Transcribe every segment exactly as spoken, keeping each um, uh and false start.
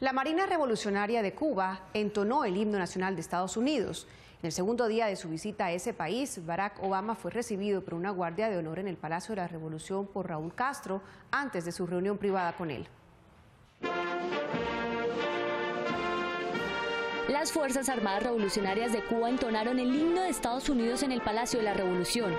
La Marina Revolucionaria de Cuba entonó el himno nacional de Estados Unidos. En el segundo día de su visita a ese país, Barack Obama fue recibido por una guardia de honor en el Palacio de la Revolución por Raúl Castro antes de su reunión privada con él. Las Fuerzas Armadas Revolucionarias de Cuba entonaron el himno de Estados Unidos en el Palacio de la Revolución.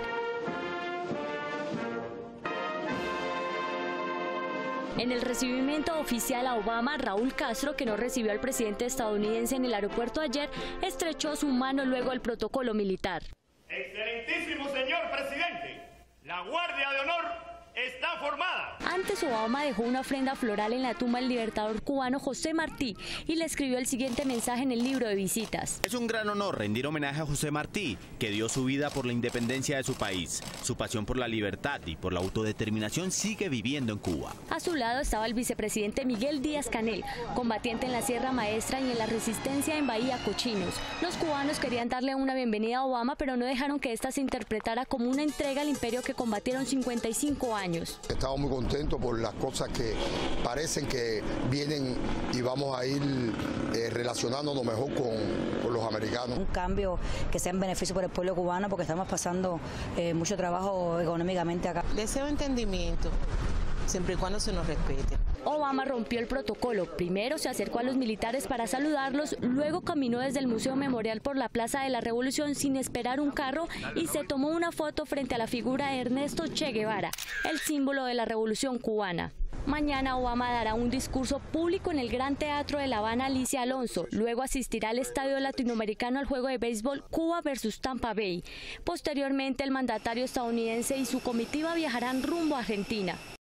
En el recibimiento oficial a Obama, Raúl Castro, que no recibió al presidente estadounidense en el aeropuerto ayer, estrechó su mano luego del protocolo militar. Excelentísimo señor presidente, la Guardia de Honor está formada. Antes, Obama dejó una ofrenda floral en la tumba del libertador cubano José Martí y le escribió el siguiente mensaje en el libro de visitas. Es un gran honor rendir homenaje a José Martí, que dio su vida por la independencia de su país. Su pasión por la libertad y por la autodeterminación sigue viviendo en Cuba. A su lado estaba el vicepresidente Miguel Díaz-Canel, combatiente en la Sierra Maestra y en la resistencia en Bahía Cochinos. Los cubanos querían darle una bienvenida a Obama, pero no dejaron que esta se interpretara como una entrega al imperio que combatieron cincuenta y cinco años. Estamos muy contentos por las cosas que parecen que vienen y vamos a ir eh, relacionándonos mejor con, con los americanos. Un cambio que sea en beneficio para el pueblo cubano, porque estamos pasando eh, mucho trabajo económicamente acá. Deseo entendimiento, siempre y cuando se nos respete. Obama rompió el protocolo. Primero se acercó a los militares para saludarlos, luego caminó desde el Museo Memorial por la Plaza de la Revolución sin esperar un carro y se tomó una foto frente a la figura de Ernesto Che Guevara, el símbolo de la Revolución cubana. Mañana Obama dará un discurso público en el Gran Teatro de La Habana Alicia Alonso. Luego asistirá al Estadio Latinoamericano al juego de béisbol Cuba versus Tampa Bay. Posteriormente, el mandatario estadounidense y su comitiva viajarán rumbo a Argentina.